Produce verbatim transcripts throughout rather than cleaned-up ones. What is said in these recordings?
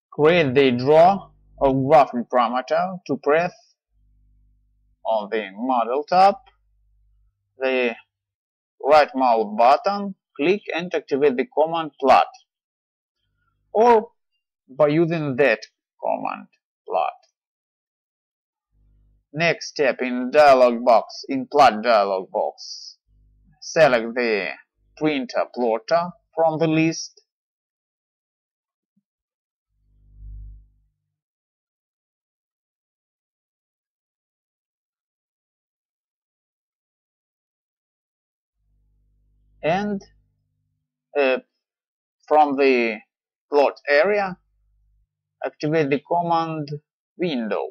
Create the draw or graphing parameter to press on the model tab, the right mouse button, click and activate the command plot, or by using that command plot. Next step, in dialog box, in plot dialog box, select the printer plotter from the list. And uh, from the plot area, activate the command window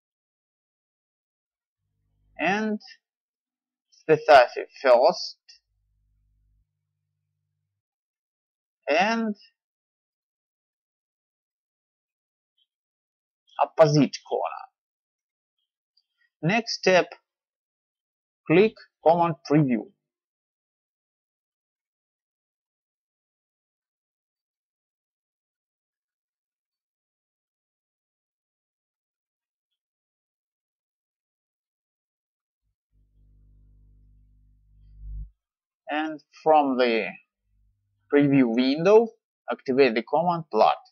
and specify first and opposite corner. Next step, click command preview. And from the preview window, activate the command plot.